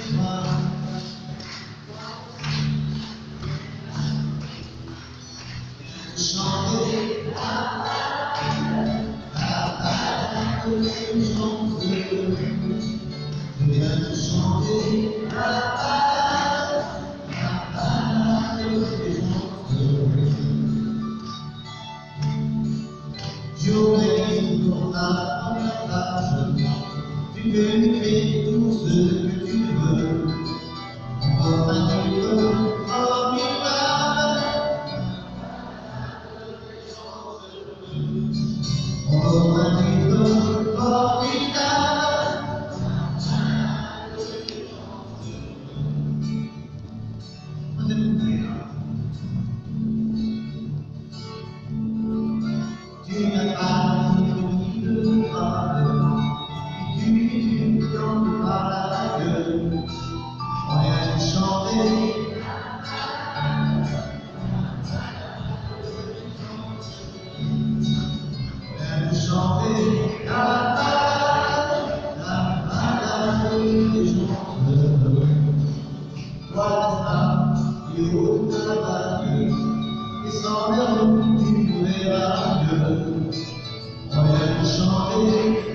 Chanter je viens de chanter j'aurais dit pour ta première page, tu peux m'écrire tout ce que tu veux. Encore un livre formidable, encore un livre formidable. Tu n'as pas dit de parole, tu t'en parles à la gueule. On vient de chanter. On vient de chanter la balade des gens. Voilà, du haut de la vague, et sans le tu verras mieux. On vient de chanter.